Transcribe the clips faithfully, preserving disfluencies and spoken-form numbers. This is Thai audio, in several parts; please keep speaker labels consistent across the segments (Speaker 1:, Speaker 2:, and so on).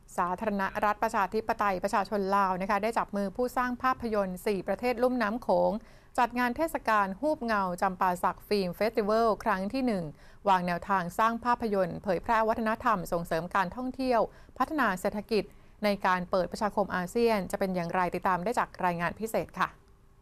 Speaker 1: สาธารณรัฐประชาธิปไตยประชาชนลาวนะคะได้จับมือผู้สร้างภาพยนตร์สี่ประเทศลุ่มน้ำโขงจัดงานเทศกาลฮูบเงาจำปาสักฟิล์มเฟสติวัลครั้งที่หนึ่งวางแนวทางสร้างภาพยนตร์เผยแพร่วัฒนธรรมส่งเสริมการท่องเที่ยวพัฒนาเศรษฐกิจในการเปิดประชาคมอาเซียนจะเป็นอย่างไรติดตามได้จากรายงานพิเศษค่ะ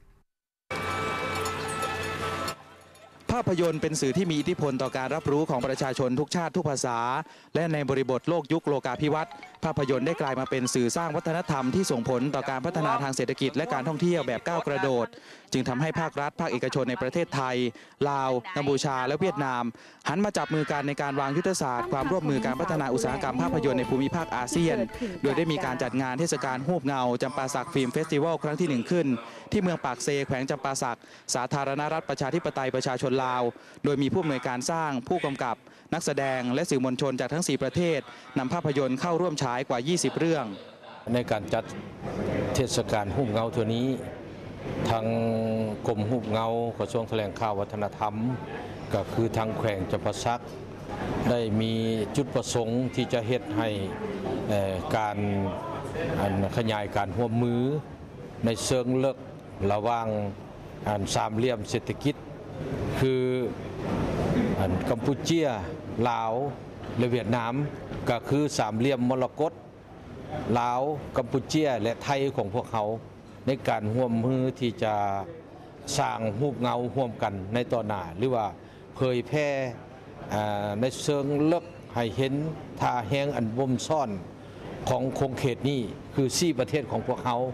Speaker 2: ภาพยนตร์เป็นสื่อที่มีอิทธิพลต่อการรับรู้ของประชาชนทุกชาติทุกภาษาและในบริบทโลกยุคโลกาภิวัตน์ภาพยนตร์ได้กลายมาเป็นสื่อสร้างวัฒนธรรมที่ส่งผลต่อการพัฒนาทางเศรษฐกิจและการท่องเที่ยวแบบก้าวกระโดดจึงทำให้ภาครัฐภาคเอกชนในประเทศไทยลาวกัมพูชาและเวียดนามหันมาจับมือกันในการวางยุทธศาสตร์ความร่วมมือการพัฒนาอุตสาหกรรมภาพยนตร์ในภูมิภาคอาเซียนโดยได้มีการจัดงานเทศกาลฮูบเงาจำปาสักฟิล์มเฟสติวัลครั้งที่หนึ่งขึ้นที่เมืองปากเซแขวงจำปาสักสาธารณรัฐประชาธิปไตยประชาชนลาวโดยมีผู้อำนวยการสร้างผู้กำกับนักแสดงและสื่อมวลชนจากทั้งสี่ประเทศนำภาพยนตร์เข้าร่วมฉายกว่ายี่สิบเรื่อง
Speaker 3: ในการจัดเทศกาลฮูบเงาตัวนี้ทางกรมฮูบเงากระทรวงแถลงข่าววัฒนธรรมก็คือทางแขวงจำปาสักได้มีจุดประสงค์ที่จะเฮ็ดให้การขยายการร่วมมือในเชิงลึกระหว่างสามเหลี่ยมเศรษฐกิจคือกัมพูชาลาวและเวียดนามก็คือสามเหลี่ยมมรกตลาวกัมพูชาและไทยของพวกเขาในการร่วมมือที่จะสร้างฮูบเงาร่วมกันในต่อหน้าหรือว่าเผยแพร่ในเชิงลึกให้เห็นท่าแห่งอันบ่มซ่อนของคงเขตนี้คือสี่ประเทศของพวกเขา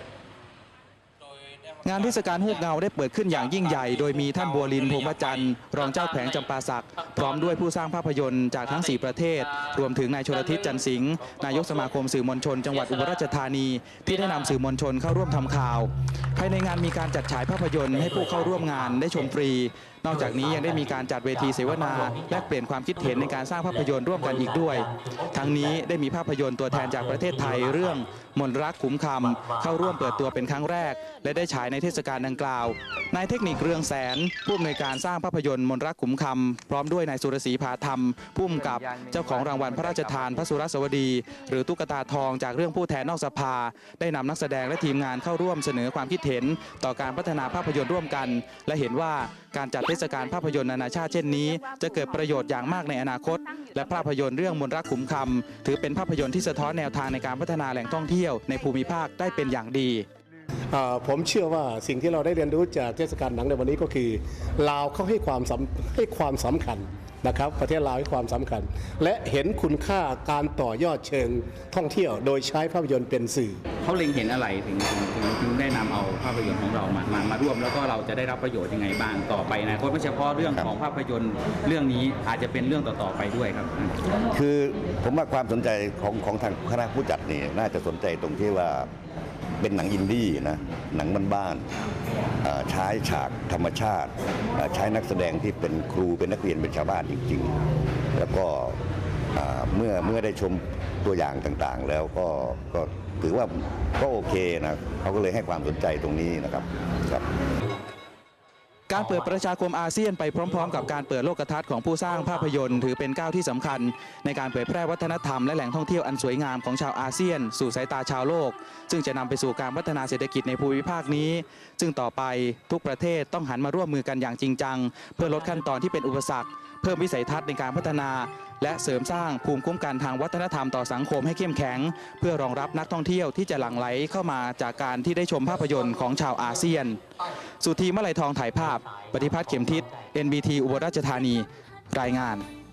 Speaker 2: งานเทศกาลฮูบเงาได้เปิดขึ้นอย่างยิ่งใหญ่โดยมีท่านบัวลินพงษ์พระจันทร์รองเจ้าแขวงจำปาสักพร้อมด้วยผู้สร้างภาพยนตร์จากทั้งสี่ประเทศรวมถึงนายชลทิศจันทร์สิงห์นายกสมาคมสื่อมวลชนจังหวัดอุบลราชธานีที่ได้นำสื่อมวลชนเข้าร่วมทำข่าวภายในงานมีการจัดฉายภาพยนตร์ให้ผู้เข้าร่วมงานได้ชมฟรีนอกจากนี้ยังได้มีการจัดเวทีเสวนาแลกเปลี่ยนความคิดเห็นในการสร้างภาพยนตร์ร่วมกันอีกด้วยทั้งนี้ได้มีภาพยนตร์ตัวแทนจากประเทศไทยเรื่องมนรักขุมคำเข้าร่วมเปิดตัวเป็นครั้งแรกและได้ฉายในเทศกาลดังกล่าวนายเทคนิคเรืองแสนผู้อำนวยการสร้างภาพยนตร์มนรักขุมคำพร้อมด้วยนายสุรศรีผาธรรมผู้กำกับเจ้าของรางวัลพระราชทานพระสุรสวดีหรือตุ๊กตาทองจากเรื่องผู้แทนนอกสภาได้นำนักแสดงและทีมงานเข้าร่วมเสนอความคิดเห็นต่อการพัฒนาภาพยนตร์ร่วมกันและเห็นว่าการจัดเทศกาลภาพยนตร์นานาชาติเช่นนี้จะเกิดประโยชน์อย่างมากในอนาคตและภาพยนตร์เรื่องมนรักขุมคำถือเป็นภาพยนตร์ที่สะท้อนแนวทางในการพัฒนาแหล่งท่องเที่ยวในภูมิภาคได้เป็นอย่างดี
Speaker 4: ผมเชื่อว่าสิ่งที่เราได้เรียนรู้จากเทศกาลหนังในวันนี้ก็คือลาวเขาให้ความให้ความสำคัญนะครับประเทศลาวให้ความสำคัญและเห็นคุณค่าการต่อยอดเชิงท่องเที่ยวโดยใช้ภาพยนตร์เป็นสื่อ
Speaker 5: เขาเล็งเห็นอะไรถึงถึงได้นำเอาภาพยนตร์ของเรามามามาร่วมแล้วก็เราจะได้รับประโยชน์ยังไงบ้างต่อไปนะไม่เฉพาะเรื่องของภาพยนตร์เรื่องนี้อาจจะเป็นเรื่องต่อๆไปด้วยครับ
Speaker 6: คือผมว่าความสนใจของของทางคณะผู้จัดนี่น่าจะสนใจตรงที่ว่าเป็นหนังอินดี้นะหนังบ้านๆใช้ฉากธรรมชาติใช้นักแสดงที่เป็นครูเป็นนักเรียนเป็นชาวบ้านจริงๆแล้วก็เมื่อเมื่อได้ชมตัวอย่างต่างๆแล้วก็ก็ถือว่าก็โอเคนะเขาก็เลยให้ความสนใจตรงนี้นะครับครับ
Speaker 2: การเปิดประชาคมอาเซียนไปพร้อมๆกับการเปิดโลกทัศน์ของผู้สร้างภาพยนตร์ถือเป็นก้าวที่สำคัญในการเผยแพร่วัฒนธรรมและแหล่งท่องเที่ยวอันสวยงามของชาวอาเซียนสู่สายตาชาวโลกซึ่งจะนำไปสู่การพัฒนาเศรษฐกิจในภูมิภาคนี้ซึ่งต่อไปทุกประเทศต้องหันมาร่วมมือกันอย่างจริงจังเพื่อลดขั้นตอนที่เป็นอุปสรรคเพิ่มวิสัยทัศน์ในการพัฒนาและเสริมสร้างภูมิคุ้มกันทางวัฒนธรรมต่อสังคมให้เข้มแข็งเพื่อรองรับนักท่องเที่ยวที่จะหลั่งไหลเข้ามาจากการที่ได้ชมภาพยนตร์ของชาวอาเซียนสุธีมะไลทองถ่ายภาพปฏิพัฒน์เข็มทิศ เอ็น บี ที อุบลราชธานีรายงาน